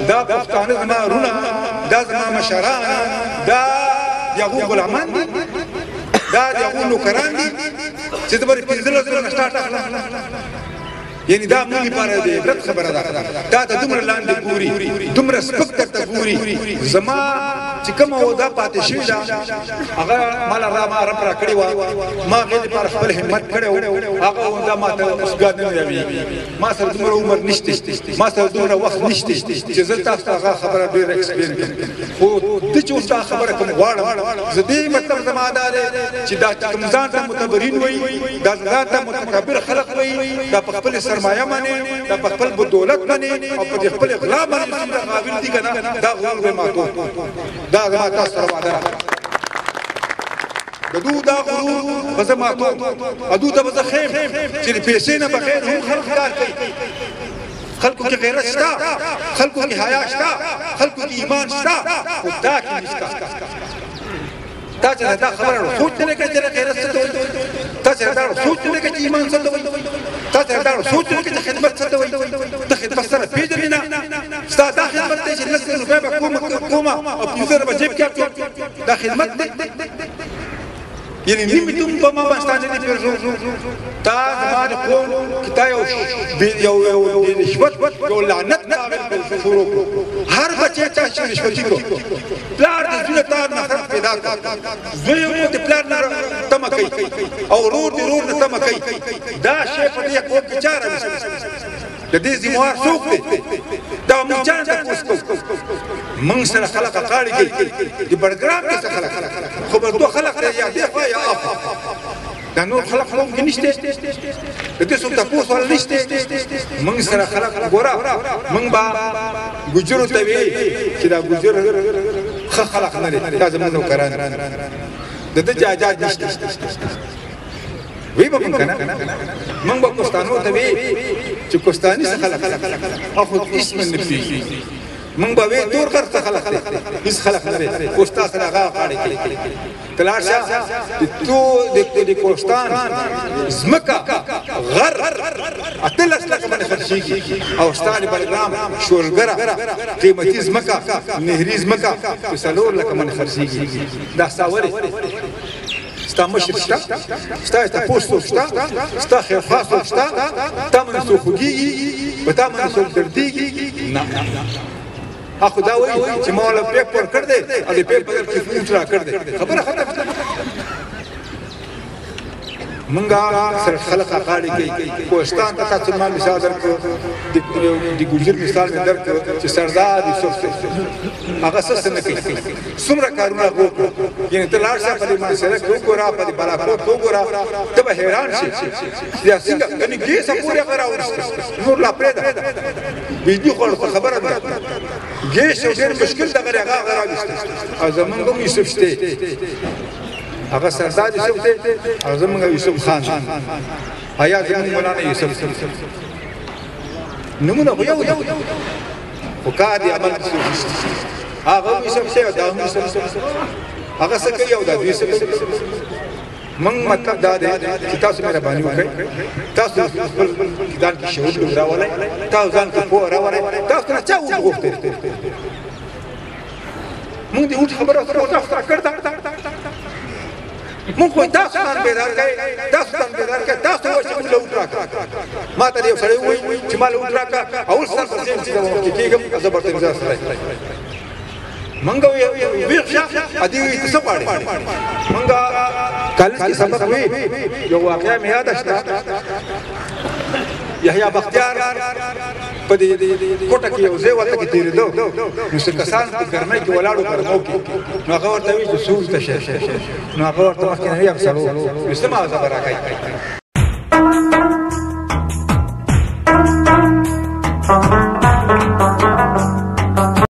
دا پښتانه زما رونه دا زما مشران دا د هغو غلامان دي دا د هغو نوکران دي چې زه به یې 15 زره نه سټارټ اخلم یعنی دا موږ لپاره د عبرت خبره ده دا ته دومره لاندې ګوري دومره سپک درته ګوري زما چې کومه وعده پاتې شوې ده هغه ماله ما رب راکړې وه ما هغې لپاره خپل همت کړی و هغه وعده ما ته اوس بیا نه یادېږي ما سره دومره عمر نشته ما سره دومره وخت نشته چې زه تاسو ته هغه خبره ډېر ایکسپلین کړم خو ته چې اوس دا خبره کوم غواړم زه دې مطلب زما دا دی چې دا چې کوم ځان ته متبرین وایي دا ځان ته متکبر خلق وایي دا په خپل سرمایه باندې دا په خپل دولت باندې او په خپل غلا باندې چې دا غابل دي کنه دا غول به ماتو دا زما تاسو سره وعده دو دا غرور به ماتو ادو ته به خیم چې پیسې نه بغیر هم خلق کار کوي خلقو کې غیرت شته خلقو کې حیا شته خلقو کې ایمان شته او دا کې نشته تا چې دا خبره سوچ نه کړې چې غیرت څه دی تا چې دا سوچ نه کړې چې ایمان څه دی تا چې دا سوچ نه کړې چې خدمت څه دی ته خدمت سره پیژنې نه ستا دا خدمت دی چې لږ روپۍ به کومه او 15 به جیب کې دا خدمت دی یعنی نیمه دوم په ما باندې ستانه دي پرځو تا زما د قوم کتا یو رشوت یو لعنت په شروع هر بچی ته چې رشوت کړو پلار د زړه تار نفرت پیدا کړ زوی مو د پلار نه تمه کوي او ورور د ورور نه تمه کوي دا شی په دې قوم کې چاره د دې زموار څوک دی دا موږ ځان ته پوښتنه موږ سره خلک قاړي کوي د بړګرام کې څه خلک خبر دوه خلک یا دی خو یا اف دا نور خلک هم نشته د دې څه تاسو ول نشته موږ سره خلک ګورا موږ با ګجرو ته وی چې دا ګجر خلک نه دي دا زموږ نوکران د دې جاجات نشته وی به مونږ کنه مونږ به کوستانو ته وی چې کوستاني څه خلک اخو اسم نه پیږي مونږ به وی تور کر څه خلک دي هیڅ خلک نه دي کوستا سره هغه قاړي کوي تلاشا تو د کوستان زمکا غر اتلس لکه باندې خرشيږي او ستاني بلګرام شولګرا قیمتي زمکا نهري زمکا په سلور لکه باندې خرشيږي دا ساوري ستا مشر شتا ستا پوسټ شتا ستا خیر خاص شتا تا من سو خوږي و تا من سو درديږي نه اخو دا وایي چې مولا پیپر کړ دې او دې پیپر کې فوټرا کړ دې خبره ختم منګه سره خلق قاړي کوي کوستان ته تاسو ما مثال درکو د ګوجر مثال مې درکو چې سردار یوسف هغه څه نه کوي څومره کارونه وکړو یعنی ته لاړ شه په دې مسله کې وګوره په دې بالاکوټ وګوره ته به حیران شې یا څنګه یعنی کې څه پوره غراوړ نور لا پرېدا بيدي خبره ده ګیس ډېر مشکل دغه غراوړ او زمونږ هم یوسف شته هغه سردار یوسف ته او زمونږ یوسف خان آیا زمونږ مولانا یوسف نمونه خو یو خو کار دی عمل هغه یوسف ته دا یوسف هغه څه کوي او دا یوسف من مطلب دا دی چې تاسو مهرباني وکړئ تاسو خپل ځان کې شعور راولئ تاسو ځان کې پوهه راولئ تاسو نه چا وغوښتل موږ دې اوس خبره سره کړه مونږ خو تاسو ځان بیدار کړئ تاسو ځان بیدار کړئ تاسو چې موږ له وټرا ما ته یو سړی وایي چې ما له وټرا او سر په ځین چې دا وخت کېږم زه به تم ځای سره منګو وی ښه ادي څه پاړي منګا کالج کې سبق وی یو واقعیا مې یاد شته یحیی بختیار په دې کوټه کې یو ځای ورته کې تیرېدو نو څه کسان په ګرمۍ کې ولاړو ګرمو کې نو هغه ورته وی چې سوز ته شه نو هغه ورته مخکې نه یې افسرو نو څه ما خبره کوي